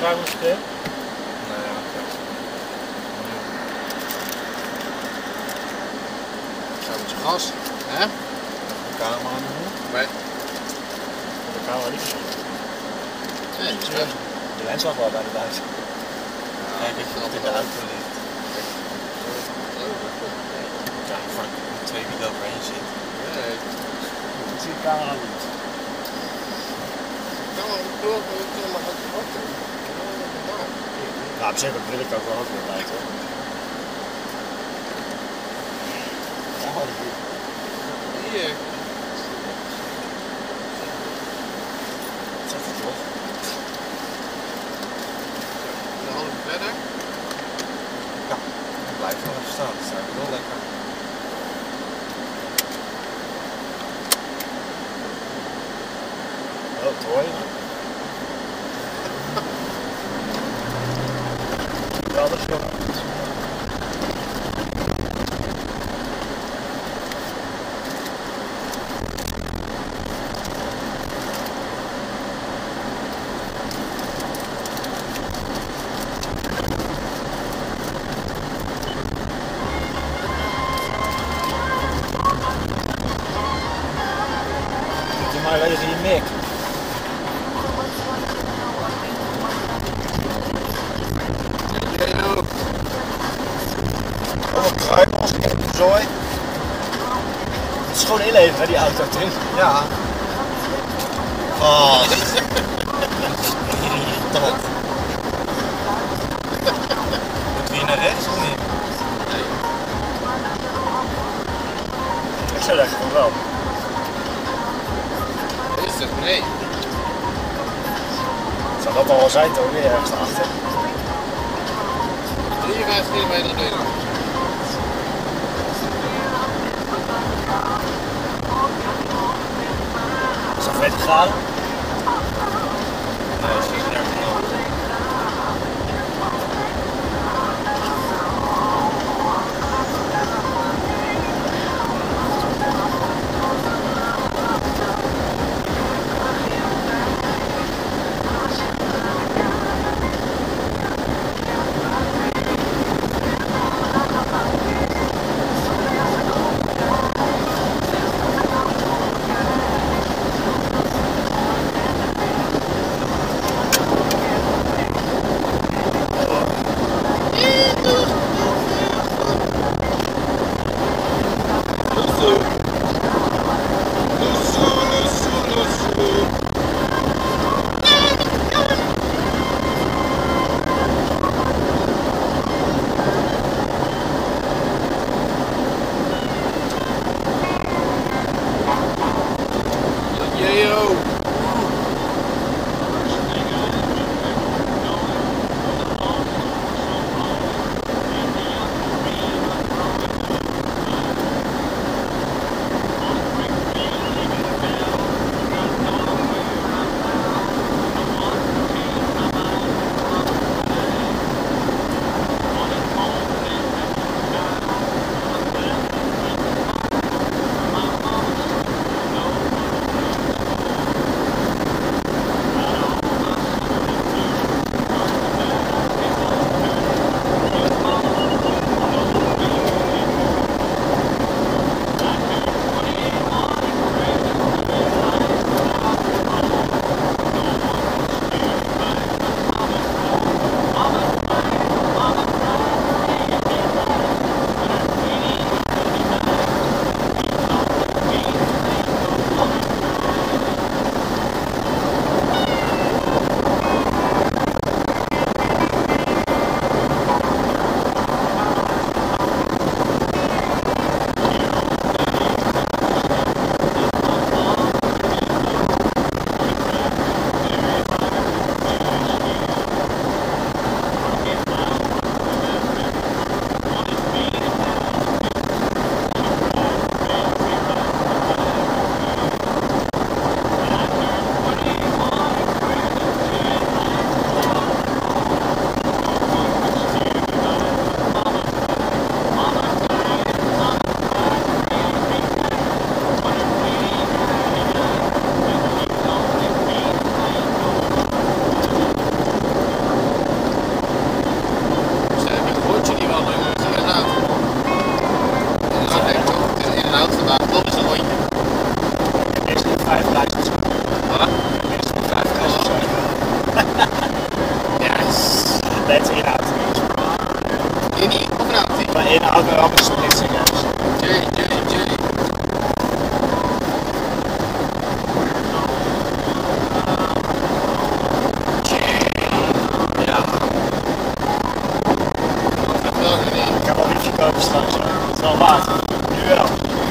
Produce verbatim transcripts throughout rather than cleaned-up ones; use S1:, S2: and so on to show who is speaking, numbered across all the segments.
S1: vragen of je
S2: Nee, ja, oké.
S3: Zo met je gas, hè?
S2: De camera aan de hoek.
S3: Nee.
S1: de camera niet?
S3: Nee, dat is weg.
S1: De lens lag wel bij de buis.
S2: Kijk dat je dat in de auto ligt. Ja, voor twee wielen overheen zit.
S3: Nee.
S1: Ik zie de camera niet.
S3: Nou, ik wil het helemaal uit de auto.
S1: Nou, op zich wil ik ook wel ook weer lijken.
S3: Hier.
S1: Dat is even toch?
S3: Een half verder.
S2: Ja, blijf nog even staan. Dat is eigenlijk wel lekker.
S1: Oh, dat hoor je nog. Ja, dat is wel goed. Moet je maar even je mik. Oh, kruimels, ik heb een zooi. Het is gewoon inleveren, die auto, Tim.
S2: Ja.
S1: Oh,
S2: Top. Moet hier naar rechts of niet?
S1: ik zou zeggen van wel.
S3: Is het? Nee.
S1: Zou dat al wel zijn toch, weer ergens achter?
S3: drieënvijftig kilometer binnen.
S1: Is dat veertig graden?
S2: Nee, dat is niet erg genoeg.
S1: net in auto.
S3: In die of een auto?
S1: Maar in auto wel met splitsing juist.
S3: J, J, J.
S1: Ja.
S3: Dat wil ik niet.
S1: Ik heb wel wifi kopen straks. Hoor. Het is wel waard. Nu wel.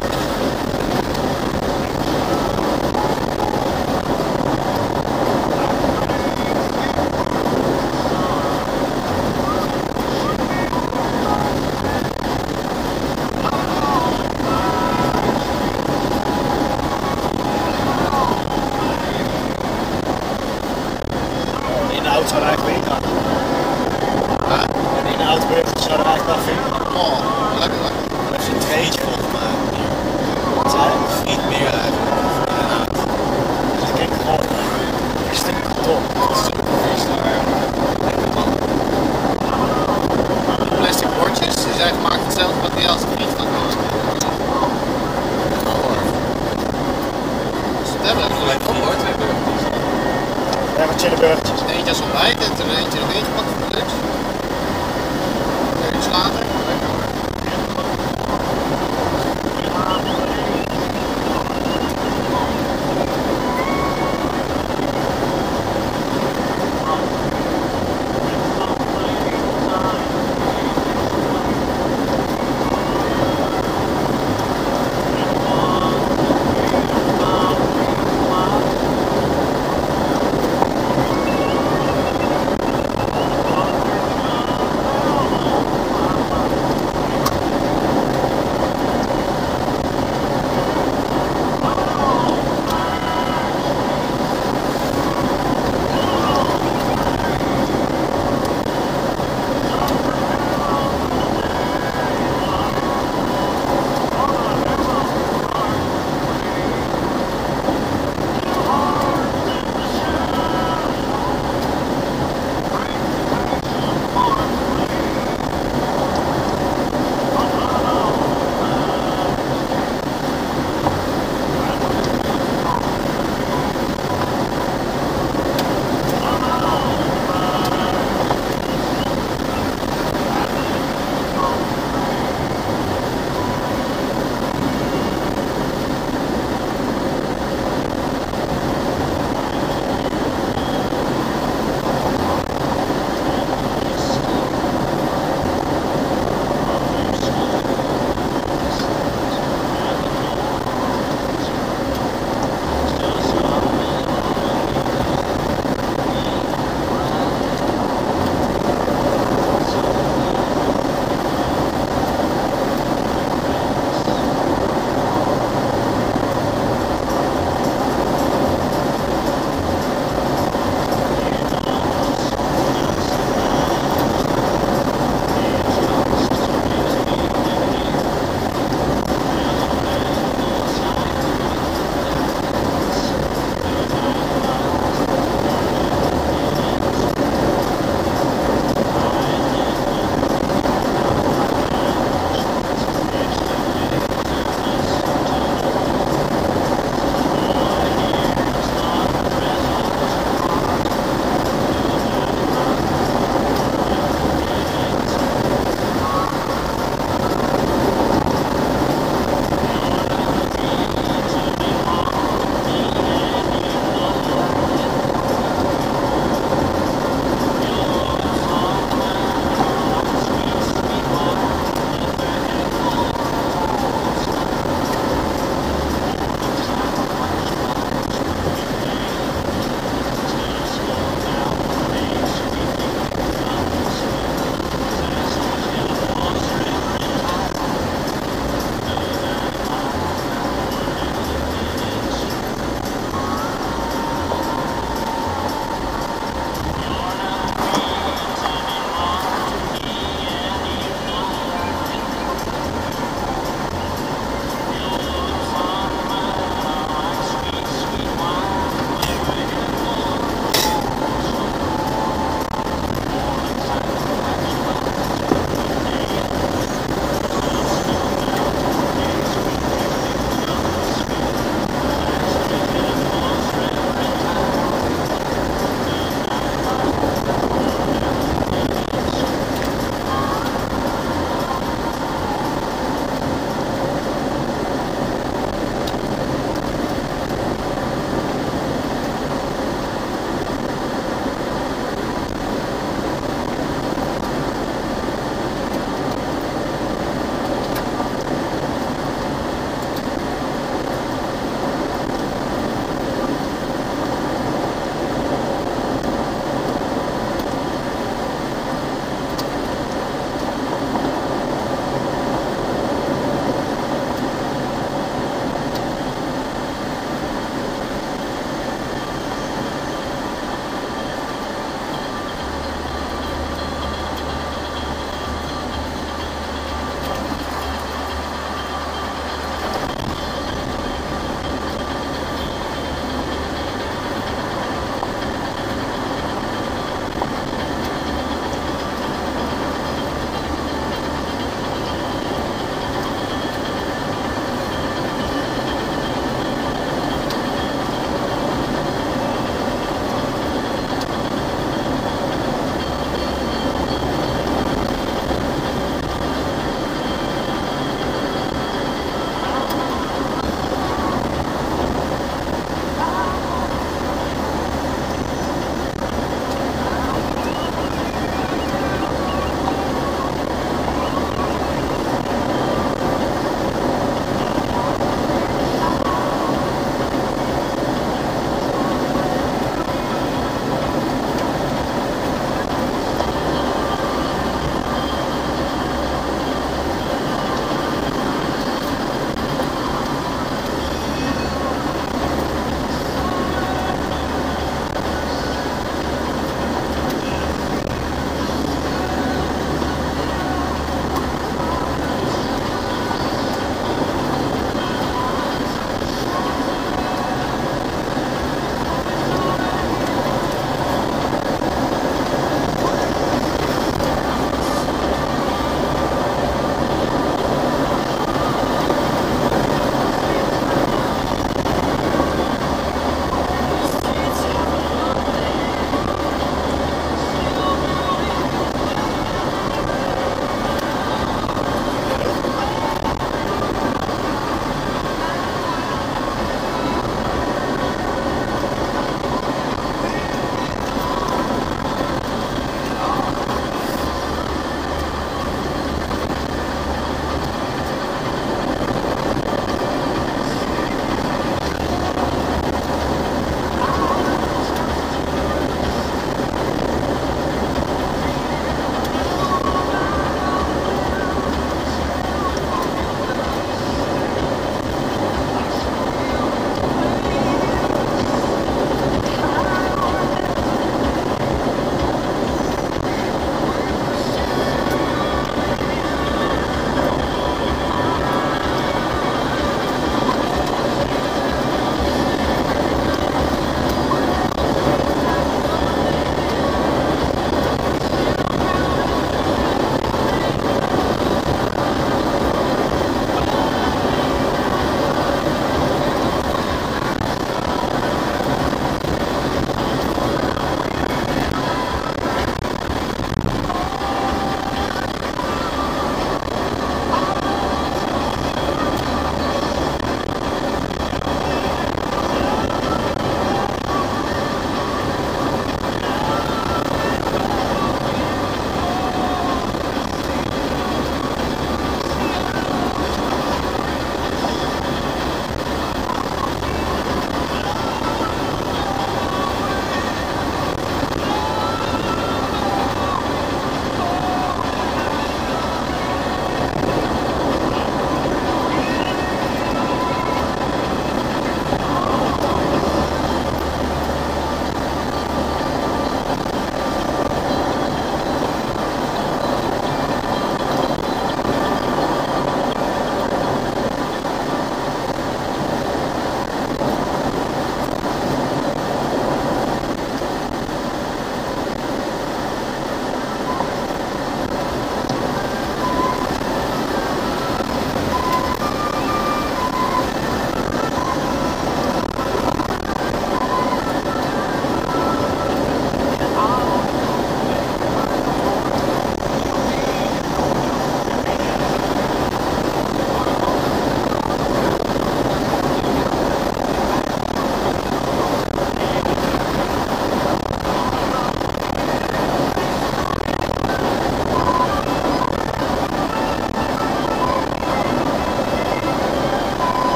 S1: In de auto zou er eigenlijk weer gaan.
S3: Ja.
S1: En in de auto zou er eigenlijk wel vinden.
S3: Oh, lekker lekker.
S2: Dat is een treintje volgens mij.
S1: Wat zei je?
S2: Niet meer eigenlijk. Inderdaad.
S1: Dus ik denk gewoon een stuk karton.
S2: Dat is ook een freestyle. Lekker man.
S3: De plastic bordjes die zijn gemaakt hetzelfde materiaal als de vliegtuig. Dus dat hebben we
S2: Gelijk
S3: gelijk
S2: van hoor, twee burgers.
S1: Ja, wat chille burgertjes.
S3: eentje als ontbijt en toen eentje nog ingepakt voor de lunch. Eentje later.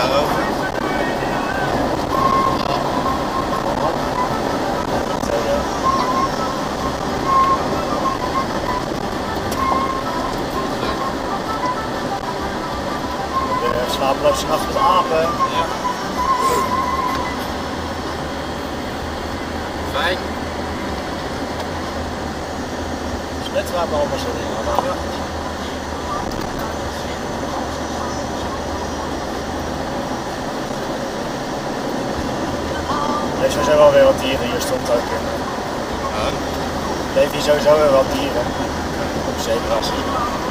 S2: daarover.
S1: De slapeloze nacht met apen.
S2: Ja.
S3: Fijn.
S1: Smetwapen allemaal zo dingen. Ja. Er zijn sowieso wel weer wat dieren, hier stond ook in.
S2: Ja.
S1: Er leven hier sowieso weer wat dieren. Op zebra's.